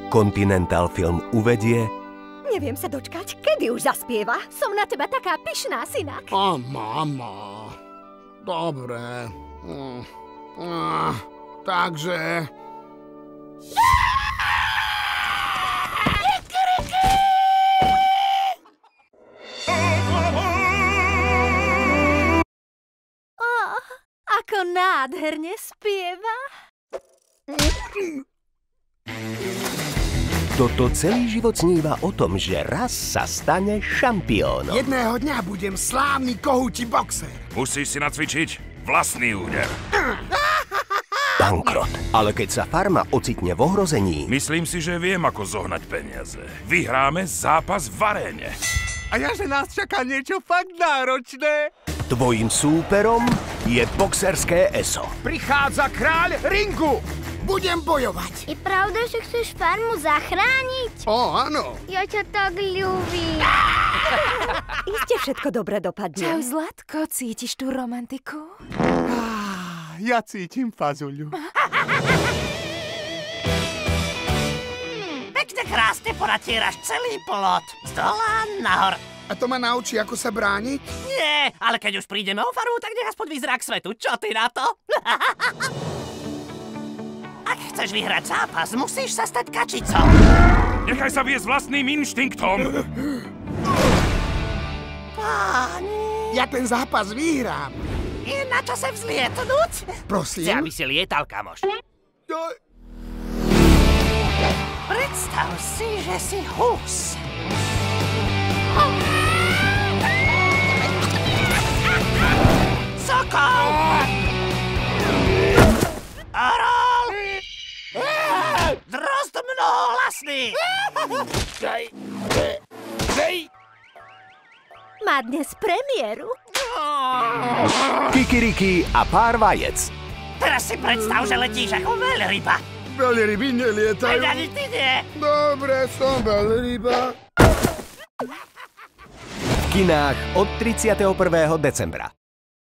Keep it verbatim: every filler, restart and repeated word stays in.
Continental Film uvedie... Neviem sa dočkať, kedy už zaspieva. Som na teba taká pyšná, synak. A mama. Dobre. Mm. Ah, takže... Oh, ako nádherne spieva. Toto celý život sníva o tom, že raz sa stane šampiónom. Jedného dňa budem slávny kohúti boxer. Musíš si nacvičiť vlastný úder. Bankrot. Ale keď sa farma ocitne v ohrození... Myslím si, že viem, ako zohnať peniaze. Vyhráme zápas v aréne. A ja, že nás čaká niečo fakt náročné. Tvojím súperom je boxerské eso. Prichádza kráľ ringu. Budem bojovať. Je pravda, že chceš farmu zachrániť? Ó, áno. Ja ťa tak ľúbim. Iste všetko dobre dopadne. Čau, Zlatko, cítiš tú romantiku? Ah, ja cítim fazuľu. Pekne krásne poratieraš celý plot. Z dola nahor. A to ma naučí, ako sa brániť? Nie, ale keď už prídeme o faru, tak nech aspoň vyzerá k svetu. Čo ty na to? Ak chceš vyhrať zápas, musíš sa stať kačicou. Nechaj sa viesť vlastným inštinktom. Páni. Ja ten zápas vyhrám. Je na čase vzlietnúť? Prosím? Chce, aby si lietal, kamoš. Jo. Predstav si, že si hus. Sokol! Orol! Drozd mnohohlasný! Má dnes premiéru. Kikiriki a pár vajec. Teraz si predstav, že letíš ako veľryba. Veľryby nelietajú. Veď ani ty nie. Dobre, som veľryba. V kinách od tridsiateho prvého decembra.